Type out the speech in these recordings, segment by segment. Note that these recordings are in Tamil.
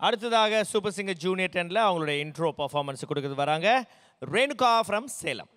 அடுத்ததாக சூப்பர் சிங்கர் ஜூனியர் 10ல அவங்களுடைய இன்ட்ரோ பெர்ஃபார்மன்ஸ் கொடுக்கிறது வராங்க ரேணுகா ஃப்ரம் சேலம்.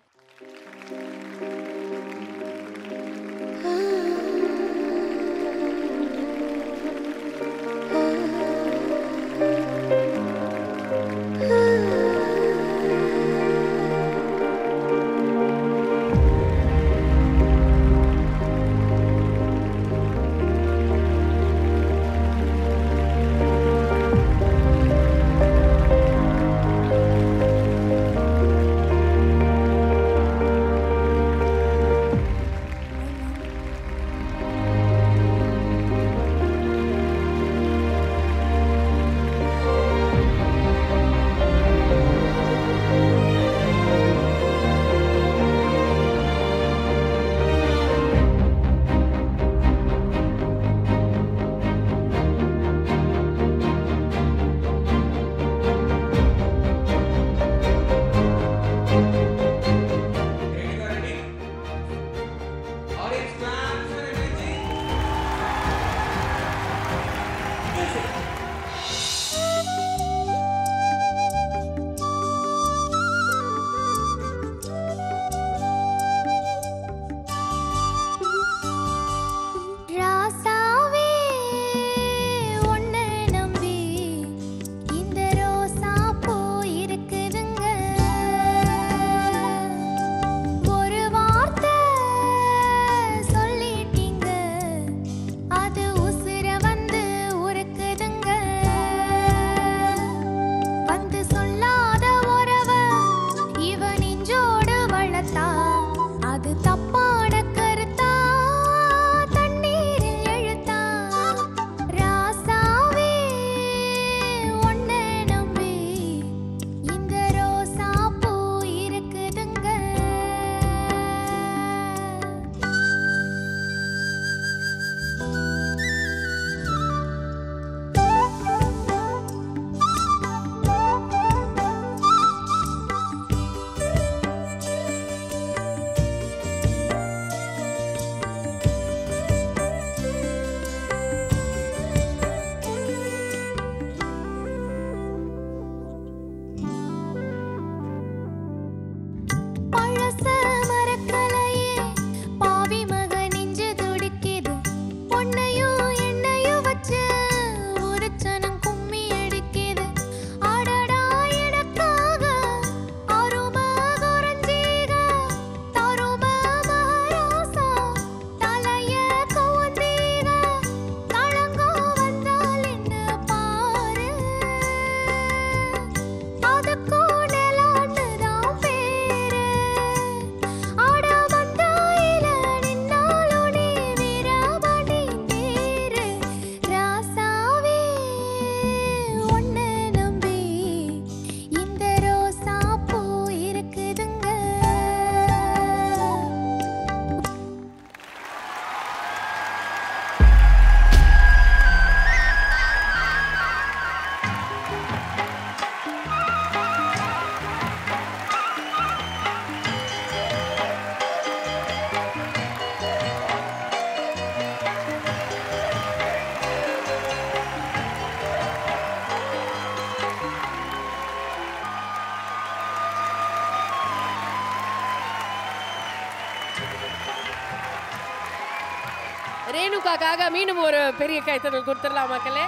ரேணுகாக்காக மீண்டும் ஒரு பெரிய கைத்தட்டல் கொடுத்துடலாம் மக்களே.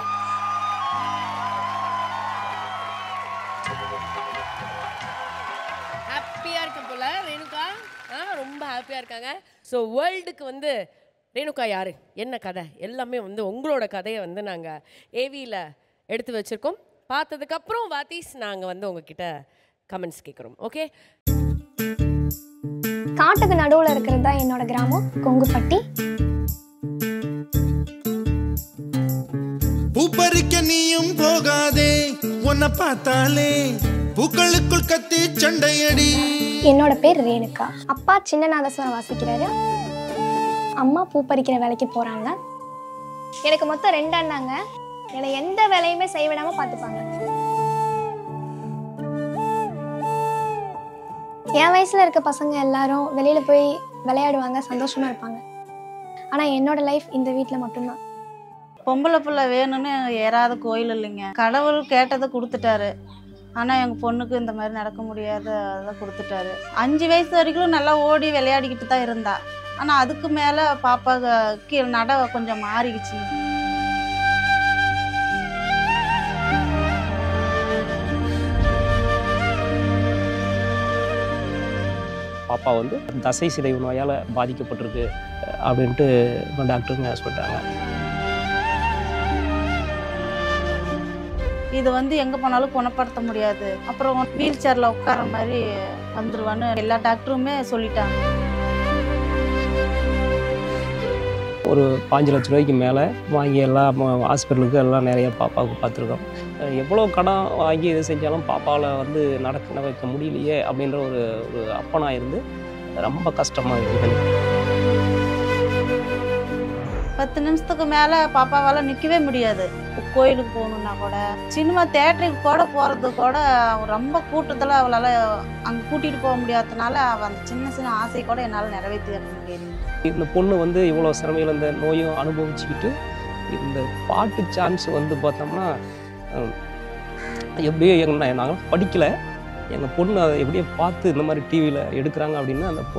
ஹாப்பியா இருக்கு போல ரேணுகா, ரொம்ப ஹாப்பியா இருக்காங்க. ஸோ வேர்ல்டுக்கு வந்து ரேணுகா யாரு, என்ன கதை, எல்லாமே வந்து உங்களோட கதையை வந்து நாங்கள் ஏவியில் எடுத்து வச்சுருக்கோம். பார்த்ததுக்கப்புறம் வாத்தீஸ் நாங்கள் வந்து உங்ககிட்ட கமெண்ட்ஸ் கேட்குறோம். ஓகே, காட்டுக்கு நடுவில் இருக்கிறது தான் என்னோட கிராமம் கொங்குப்பட்டி. பூப்பறிக்க நீயும் போகாதே, உன்னை பார்த்தாலே பூக்களுக்குள் கத்தி சண்டையடி. என்னோட பேர் ரேணுகா. அப்பா சின்ன நாதஸ்வரம் வாசிக்கிறாரு, அம்மா பூ பறிக்கிற வேலைக்கு போகிறாங்க. எனக்கு மொத்தம் 2 அண்ணாங்க. என்னை எந்த வேலையுமே செய்ய விடாமல் பார்த்துப்பாங்க. என் வயசில் இருக்க பசங்க எல்லாரும் வெளியில் போய் விளையாடுவாங்க, சந்தோஷமாக இருப்பாங்க. ஆனால் என்னோட லைஃப் இந்த வீட்டில் மட்டும்தான். பொம்பளை பிள்ளை வேணும்னு ஏறாத கோயில் இல்லைங்க. கடவுள் கேட்டதை கொடுத்துட்டாரு. ஆனால் எங்கள் பொண்ணுக்கு இந்த மாதிரி நடக்க முடியாத அதை கொடுத்துட்டாரு. 5 வயசு வரைக்கும் நல்லா ஓடி விளையாடிக்கிட்டு தான் இருந்தா. ஆனால் அதுக்கு மேலே பாப்பாவுக்கு நட கொஞ்சம் மாறிடுச்சு. பாப்பா வந்து தசை சிதைவு நோயால் பாதிக்கப்பட்டிருக்கு அப்படின்ட்டு டாக்டருங்க சொல்லிட்டாங்க. இது வந்து எங்கே போனாலும் குணப்படுத்த முடியாது, அப்புறம் வீல் சேரில் உட்கார மாதிரி வந்துடுவான்னு எல்லா டாக்டருமே சொல்லிட்டாங்க. ஒரு 5 லட்ச ரூபாய்க்கு மேலே வாங்கி எல்லாம் ஹாஸ்பிட்டலுக்கு எல்லாம் நிறைய பாப்பாவுக்கு பார்த்துருக்கோம். எவ்வளோ கடன் வாங்கி இது செஞ்சாலும் பாப்பாவில் வந்து நடக்க வைக்க முடியலையே அப்படின்ற ஒரு அப்பனாக இருந்து ரொம்ப கஷ்டமாக இருக்குது. 10 நிமிஷத்துக்கு மேலே பாப்பாவால் நிற்கவே முடியாது. கோயிலுக்கு போகணுன்னா கூட, சினிமா தேட்டருக்கு கூட போகிறது கூட ரொம்ப கூட்டத்தில் அவளால் அங்கே கூட்டிகிட்டு போக முடியாததுனால அவள் அந்த சின்ன சின்ன ஆசை கூட என்னால் நிறைவேற்றி முடியாது. இந்த பொண்ணு வந்து இவ்வளோ சிரமையில் இந்த நோயும் அனுபவிச்சுக்கிட்டு இந்த பாட்டு சான்ஸ் வந்து பார்த்தோம்னா எப்படியோ நாங்கள் படிக்கலை, எங்கள் பொண்ணு அதை எப்படியோ பார்த்து இந்த மாதிரி டிவியில் எடுக்கிறாங்க அப்படின்னா அந்த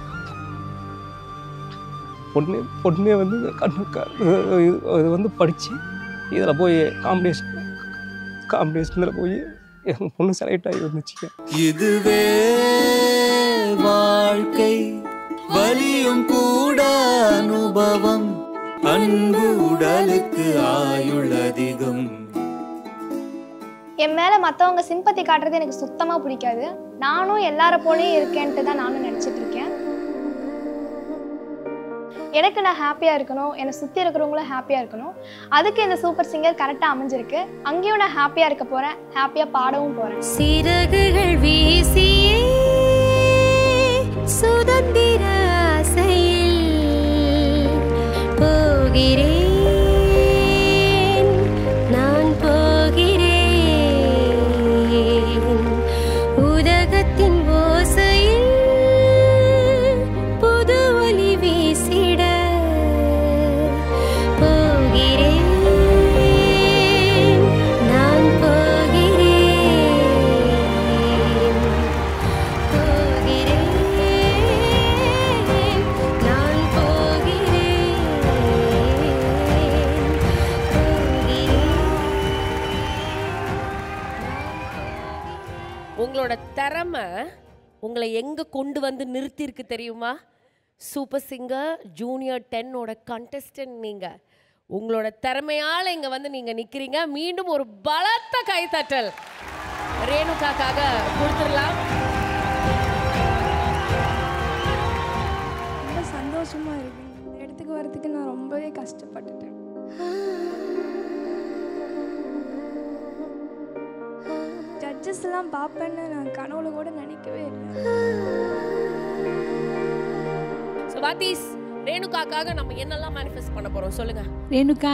பொண்ணே வந்து இது வந்து படித்து இதில் போய் காம்படிஷனில் போய் எங்கள் பொண்ணு செலக்ட் ஆகி வந்துச்சு. இதுவே வாழ்க்கை வலியும் கூட அனுபவம், அன்பு உடலுக்கு ஆயுள் அதிகம். என் மேலே மற்றவங்க சிம்பத்தி காட்டுறது எனக்கு சுத்தமாக பிடிக்காது. நானும் எல்லார போலையும் இருக்கேன்ட்டு தான் நானும் நினச்சிட்டு இருக்கேன். எனக்கு நான் ஹாப்பியாக இருக்கணும், என்னை சுற்றி இருக்கிறவங்களும் ஹாப்பியாக இருக்கணும். அதுக்கு இந்த சூப்பர் சிங்கர் கரெக்டாக அமைஞ்சிருக்கு. அங்கேயும் நான் ஹாப்பியாக இருக்க போகிறேன், ஹாப்பியாக பாடவும் போகிறேன். சிறகுகள் வீசியே சுதந்திர ஆசையில் போகிறேன், நான் போகிறேன். உதகத்தின் ஓசையில் புது ஒலி வீசிட போகிறேன், நான் போகிறேன், நான் போகிறேன். உங்களோட திறமை உங்களை எங்கே கொண்டு வந்து நிறுத்தியிருக்கு தெரியுமா? சூப்பர் சிங்கர் ஜூனியர் 10ஓட கண்டஸ்டன்ட் நீங்கள். உங்களோட திறமையால் இங்கே வந்து நீங்கள் நிற்கிறீங்க. மீண்டும் ஒரு பலத்த கைத்தட்டல் ரேணுகாக்காக கொடுத்துடலாம். ரொம்ப சந்தோஷமாக இருக்கு. இந்த இடத்துக்கு வரதுக்கு நான் ரொம்பவே கஷ்டப்பட்டுட்டேன். ஜட்ஜஸ் எல்லாம் பார்ப்பேன்னு நான் கனவுல கூட நினைக்கவே இல்லை. ஸோ வாத்தீஸ், ரேணுகாக்காக நம்ம என்னெல்லாம் மேனிஃபெஸ்ட் பண்ண போகிறோம் சொல்லுங்க. ரேணுகா,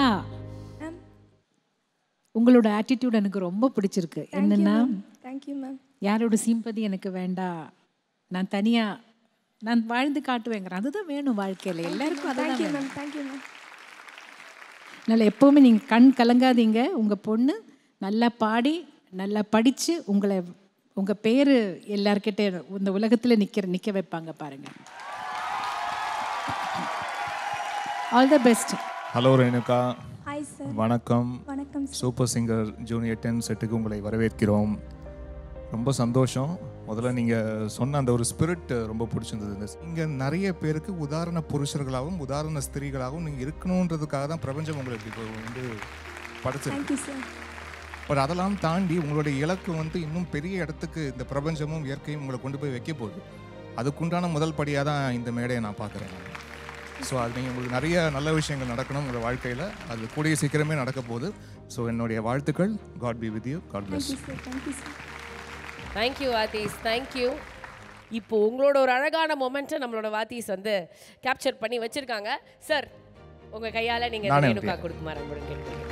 உங்களோட ஆட்டிடியூட் எனக்கு ரொம்ப பிடிச்சிருக்கு. என்னன்னா, தேங்க்யூ மேம். யாரோட சிம்பதி எனக்கு வேண்டாம், நான் தனியாக நான் வாழ்ந்து காட்டுவேங்கிறேன். அதுதான் வேணும் வாழ்க்கையில் எல்லாருக்கும். தேங்க்யூ அதான் மேம். Thank you ma'am. அதனால் எப்போவுமே நீங்கள் கண் கலங்காதீங்க. உங்கள் பொண்ணு நல்லா பாடி நல்லா படித்து உங்கள் பேர் எல்லார்கிட்டே இந்த உலகத்தில் நிற்க வைப்பாங்க பாருங்கள். All the best. Hello Renuka. Hi sir. வணக்கம். வணக்கம். சூப்பர் சிங்கர் ஜூனியர் 10 செட்டுக்கு உங்களை வரவேற்கிறோம். ரொம்ப சந்தோஷம். முதல்ல நீங்கள் சொன்ன அந்த ஒரு ஸ்பிரிட் ரொம்ப பிடிச்சிருந்தது. இங்கே நிறைய பேருக்கு உதாரண புருஷர்களாகவும் உதாரண ஸ்திரீகளாகவும் நீங்கள் இருக்கணுன்றதுக்காக தான் பிரபஞ்சம் உங்களுக்கு இப்போ வந்து படைச்சிருக்கு. பட் அதெல்லாம் தாண்டி உங்களுடைய இலக்கு வந்து இன்னும் பெரிய இடத்துக்கு இந்த பிரபஞ்சமும் இயற்கையும் உங்களை கொண்டு போய் வைக்க போகுது. அதுக்குண்டான முதல் படியாக தான் இந்த மேடையை நான் பார்க்குறேன். ஸோ அது நீங்கள் உங்களுக்கு நிறைய நல்ல விஷயங்கள் நடக்கணும் உங்களோட வாழ்க்கையில். அது கூடிய சீக்கிரமே நடக்க போகுது. ஸோ என்னுடைய வாழ்த்துக்கள். God be with you. God bless. Thank you வாத்தீஸ், தேங்க்யூ. இப்போ உங்களோட ஒரு அழகான மொமெண்ட்டை நம்மளோட வாத்தீஸ் வந்து கேப்சர் பண்ணி வச்சுருக்காங்க. சார், உங்கள் கையால் நீங்கள் ரேணுகா கொடுக்குமாறு கேட்குறீங்க.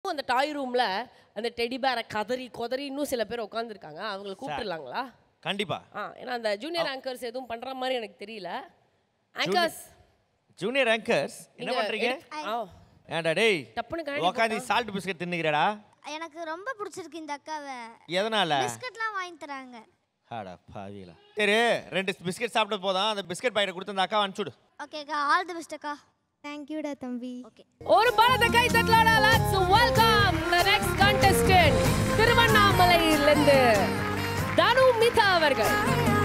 அந்த டாய் ரூம்ல அந்த டெடி பேரை கதறி இன்னும் சில பேர் உட்காந்துருக்காங்க. அவங்களை கூப்பிட்டுலாங்களா? கண்டிப்பா. ஏன்னா அந்த ஜூனியர் ஆங்கர்ஸ் எதுவும் பண்ற மாதிரி எனக்கு தெரியல. ஆங்கர்ஸ், ஜூனியர் ஆங்கர்ஸ் என்ன பண்றீங்க? ஏன்டா டேய் டப்புன்னு உட்காந்து சால்ட் பிஸ்கட் தின்னுகிறடா? எனக்கு ரொம்ப பிடிச்சிருக்கு இந்த அக்காவை. எதனால? பிஸ்கட்லாம் வாங்கி தராங்க. அட பாவிகளா. சரி 2 பிஸ்கட் சாப்பிட்டு போதும். அந்த பிஸ்கட் பாக்கெட் கொடுத்து அந்த அக்கா அனுப்பிச்சுடு. ஓகே அக்கா, ஆல் தி பெஸ்ட் அக்கா. தேங்க் யூடா தம்பி. ஓகே, ஒரு பலத்த கை தட்டலாடா. Let's welcome the next contestant திருவண்ணாமலையிலிருந்து தனு மிதா அவர்கள்.